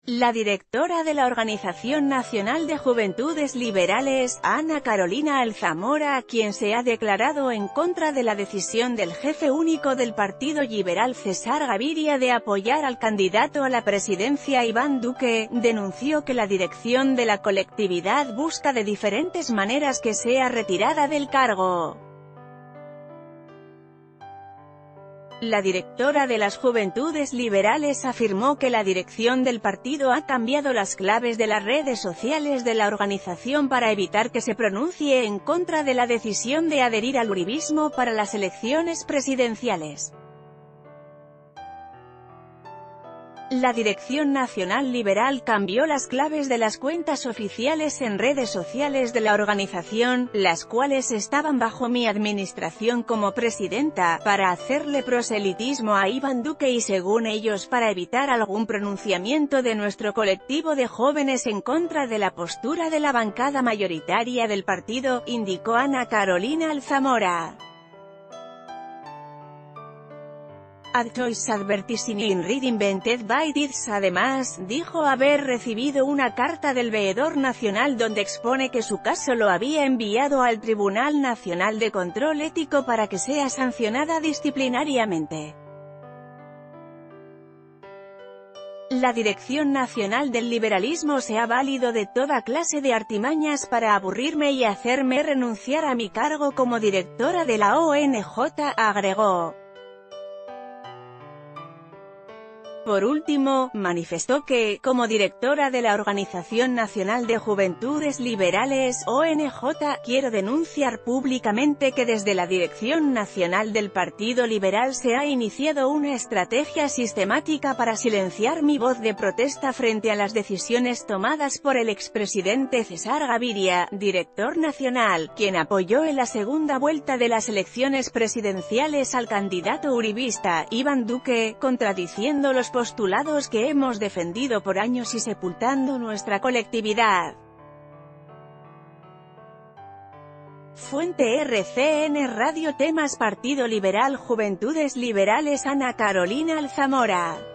La directora de la Organización Nacional de Juventudes Liberales, Ana Carolina Alzamora, quien se ha declarado en contra de la decisión del jefe único del Partido Liberal César Gaviria de apoyar al candidato a la presidencia Iván Duque, denunció que la dirección de la colectividad busca de diferentes maneras que sea retirada del cargo. La directora de las Juventudes Liberales afirmó que la dirección del partido ha cambiado las claves de las redes sociales de la organización para evitar que se pronuncie en contra de la decisión de adherir al uribismo para las elecciones presidenciales. La Dirección Nacional Liberal cambió las claves de las cuentas oficiales en redes sociales de la organización, las cuales estaban bajo mi administración como presidenta, para hacerle proselitismo a Iván Duque y según ellos para evitar algún pronunciamiento de nuestro colectivo de jóvenes en contra de la postura de la bancada mayoritaria del partido, indicó Ana Carolina Alzamora. A choice advertising in read invented by Dietz. Además, dijo haber recibido una carta del veedor nacional donde expone que su caso lo había enviado al Tribunal Nacional de Control Ético para que sea sancionada disciplinariamente. La Dirección Nacional del Liberalismo se ha valido de toda clase de artimañas para aburrirme y hacerme renunciar a mi cargo como directora de la ONJ, agregó. Por último, manifestó que, como directora de la Organización Nacional de Juventudes Liberales, ONJ, quiero denunciar públicamente que desde la Dirección Nacional del Partido Liberal se ha iniciado una estrategia sistemática para silenciar mi voz de protesta frente a las decisiones tomadas por el expresidente César Gaviria, director nacional, quien apoyó en la segunda vuelta de las elecciones presidenciales al candidato uribista, Iván Duque, contradiciendo los postulados que hemos defendido por años y sepultando nuestra colectividad. Fuente RCN Radio. Temas Partido Liberal Juventudes Liberales. Ana Carolina Alzamora.